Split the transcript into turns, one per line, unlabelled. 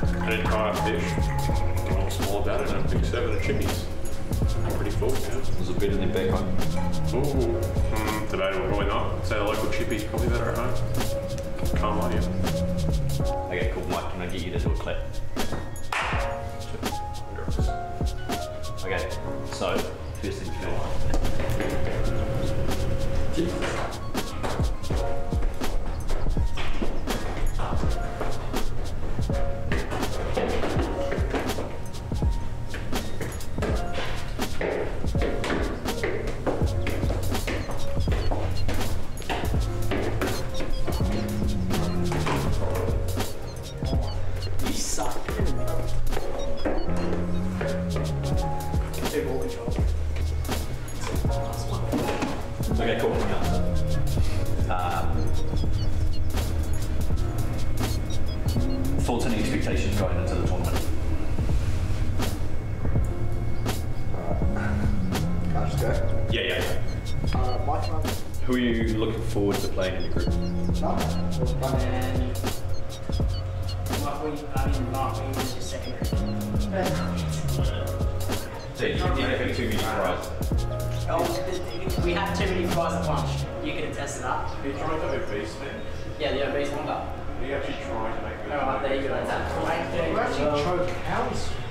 an entire fish, a little small about it, and a big serving of chippies. Pretty full, yeah.
There's a bit in the back home.
Ooh, debatable, probably not. I'd say the local chippies probably better at home. Can't lie to you.
Okay, cool, Mike, can I get you to do a clap? Okay, so, first things first. Okay, cool. Thoughts and expectations going into the tournament?
Can I just go?
Yeah.
My turn.
Who are you looking forward to playing in your group?
No.
Mark was your second.
So you didn't have too many tries.
We had too many fries at lunch. You can attest to that.
Are you trying to obese then?
Yeah, the obese one.
Are you actually trying to make it?
Alright, there you go.
You actually choke cows.